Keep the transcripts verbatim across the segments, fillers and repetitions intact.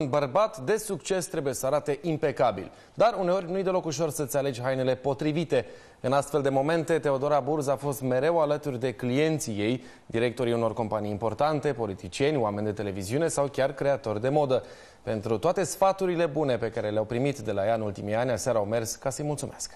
Un bărbat de succes trebuie să arate impecabil, dar uneori nu-i deloc ușor să-ți alegi hainele potrivite. În astfel de momente, Teodora Burz a fost mereu alături de clienții ei, directorii unor companii importante, politicieni, oameni de televiziune sau chiar creatori de modă. Pentru toate sfaturile bune pe care le-au primit de la ea în ultimii ani, aseară au mers ca să-i mulțumească.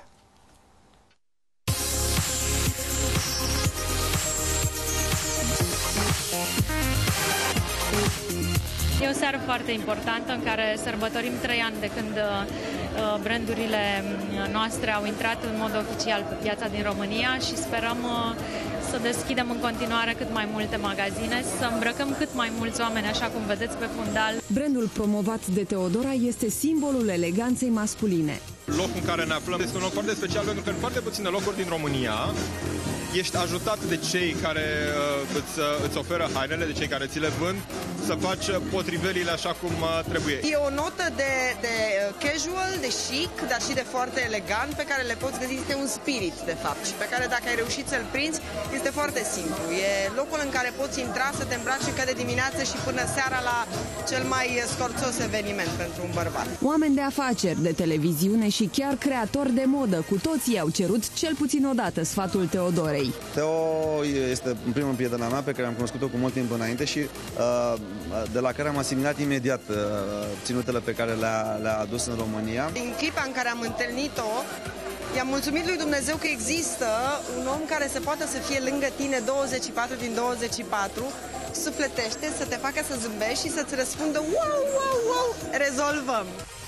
E o seară foarte importantă în care sărbătorim trei ani de când uh, brandurile noastre au intrat în mod oficial pe piața din România și sperăm uh, să deschidem în continuare cât mai multe magazine, să îmbrăcăm cât mai mulți oameni, așa cum vedeți pe fundal. Brandul promovat de Teodora este simbolul eleganței masculine. Locul în care ne aflăm este un loc foarte special pentru că în foarte puține locuri din România ești ajutat de cei care uh, îți, uh, îți oferă hainele, de cei care ți le vând, să faci potrivelile așa cum uh, trebuie. E o notă de, de casual, de chic, dar și de foarte elegant, pe care le poți găsi. Este un spirit, de fapt, și pe care dacă ai reușit să-l prinzi, este foarte simplu. E locul în care poți intra, să te îmbraci încă de dimineață și până seara la cel mai scorțos eveniment pentru un bărbat. Oameni de afaceri, de televiziune și chiar creatori de modă, cu toții au cerut cel puțin o dată sfatul Teodorei. Teo este în primul prietena mea pe care am cunoscut-o cu mult timp înainte și uh, de la care am asimilat imediat uh, ținutele pe care le-a le adus în România. Din clipa în care am întâlnit-o, i-am mulțumit lui Dumnezeu că există un om care se poate să fie lângă tine douăzeci și patru din douăzeci și patru, sufletește, să te facă să zâmbești și să-ți răspundă wow, wow, wow, rezolvăm!